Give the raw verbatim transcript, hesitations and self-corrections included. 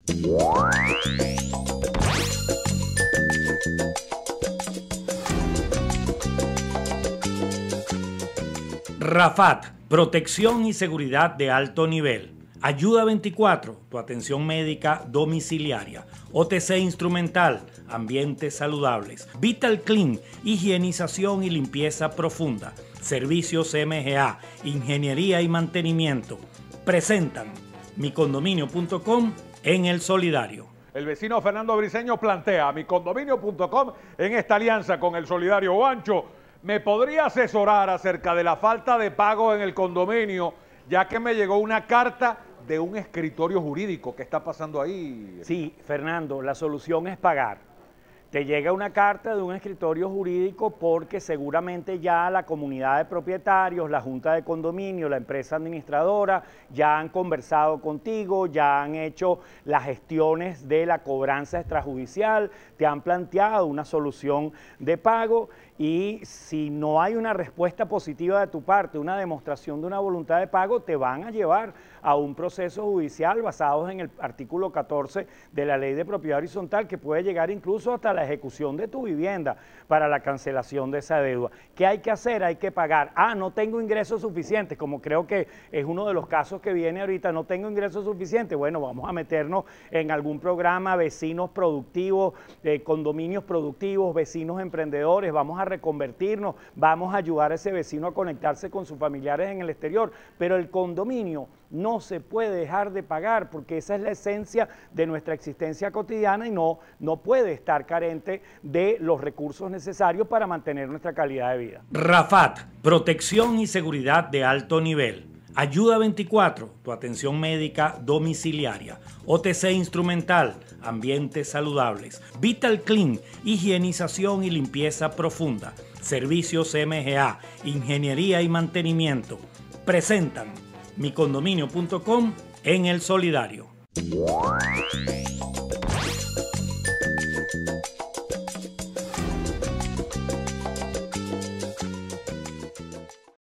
Rafat, protección y seguridad de alto nivel. Ayuda veinticuatro, tu atención médica domiciliaria. O T C instrumental, ambientes saludables. Vital Clean, higienización y limpieza profunda. Servicios M G A, ingeniería y mantenimiento. Presentan mi condominio punto com en El Solidario. El vecino Fernando Briceño plantea mi condominio punto com en esta alianza con El Solidario. Juancho, ¿me podría asesorar acerca de la falta de pago en el condominio, ya que me llegó una carta de un escritorio jurídico? ¿Qué está pasando ahí? Sí, Fernando, la solución es pagar. Te llega una carta de un escritorio jurídico porque seguramente ya la comunidad de propietarios, la junta de condominio, la empresa administradora ya han conversado contigo, ya han hecho las gestiones de la cobranza extrajudicial, te han planteado una solución de pago y si no hay una respuesta positiva de tu parte, una demostración de una voluntad de pago, te van a llevar a un proceso judicial basado en el artículo catorce de la Ley de Propiedad Horizontal, que puede llegar incluso hasta la ejecución de tu vivienda para la cancelación de esa deuda. ¿Qué hay que hacer? Hay que pagar. Ah, no tengo ingresos suficientes, como creo que es uno de los casos que viene ahorita, no tengo ingresos suficientes. Bueno, vamos a meternos en algún programa, vecinos productivos, eh, condominios productivos, vecinos emprendedores, vamos a reconvertirnos, vamos a ayudar a ese vecino a conectarse con sus familiares en el exterior, pero el condominio no se puede dejar de pagar porque esa es la esencia de nuestra existencia cotidiana y no, no puede estar carente de los recursos necesarios para mantener nuestra calidad de vida. Rafat, protección y seguridad de alto nivel. Ayuda veinticuatro, tu atención médica domiciliaria. O T C instrumental, ambientes saludables. Vital Clean, higienización y limpieza profunda. Servicios M G A, ingeniería y mantenimiento. Presentan mi condominio punto com en El Solidario.